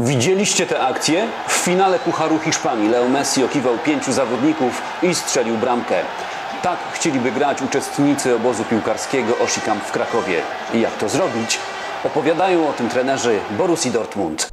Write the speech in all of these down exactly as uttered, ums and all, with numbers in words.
Widzieliście tę akcję? W finale Pucharu Hiszpanii Leo Messi okiwał pięciu zawodników i strzelił bramkę. Tak chcieliby grać uczestnicy obozu piłkarskiego Osi Camp w Krakowie. I jak to zrobić? Opowiadają o tym trenerzy Borussii Dortmund.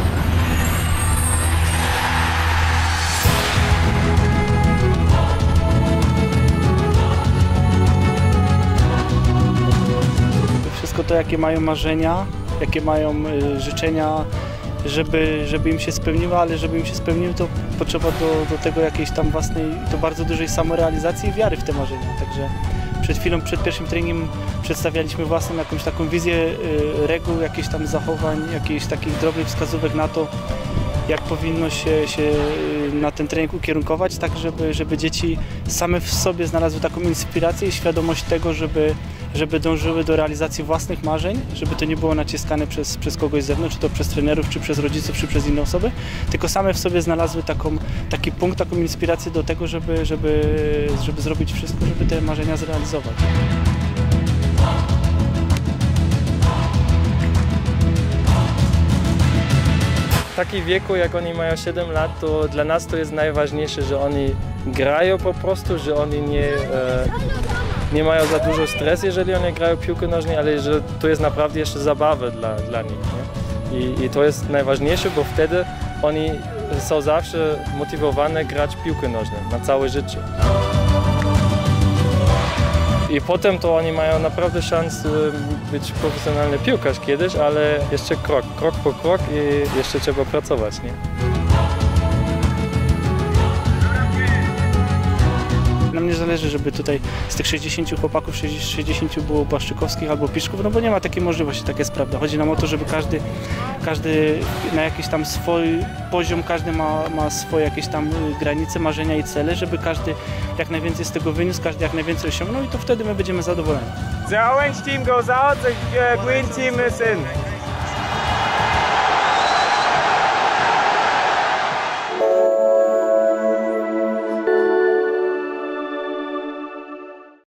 Wszystko to, jakie mają marzenia, jakie mają y, życzenia, żeby, żeby im się spełniło, ale żeby im się spełniło, to potrzeba do, do tego jakiejś tam własnej, to bardzo dużej samorealizacji i wiary w te marzenia. Także przed chwilą, przed pierwszym treningiem przedstawialiśmy własną jakąś taką wizję y, reguł, jakichś tam zachowań, jakichś takich drobnych wskazówek na to, jak powinno się, się na ten trening ukierunkować, tak żeby, żeby dzieci same w sobie znalazły taką inspirację i świadomość tego, żeby, żeby dążyły do realizacji własnych marzeń, żeby to nie było naciskane przez, przez kogoś z zewnątrz, czy to przez trenerów, czy przez rodziców, czy przez inne osoby, tylko same w sobie znalazły taką, taki punkt, taką inspirację do tego, żeby, żeby, żeby zrobić wszystko, żeby te marzenia zrealizować. W takim wieku, jak oni mają siedem lat, to dla nas to jest najważniejsze, że oni grają po prostu, że oni nie, e, nie mają za dużo stresu, jeżeli oni grają piłkę nożną, ale że to jest naprawdę jeszcze zabawa dla, dla nich. Nie? I, I to jest najważniejsze, bo wtedy oni są zawsze motywowani grać piłkę nożną na całe życie. I potem to oni mają naprawdę szansę być profesjonalny piłkarz kiedyś, ale jeszcze krok, krok po krok i jeszcze trzeba pracować, nie? Nam nie zależy, żeby tutaj z tych sześćdziesięciu chłopaków sześćdziesięciu było Błaszczykowskich albo Piszków, no bo nie ma takiej możliwości, tak jest prawda. Chodzi nam o to, żeby każdy, każdy na jakiś tam swój poziom, każdy ma, ma swoje jakieś tam granice, marzenia i cele, żeby każdy jak najwięcej z tego wyniósł, każdy jak najwięcej osiągnął i to wtedy my będziemy zadowoleni. The orange team goes out, the green team is in.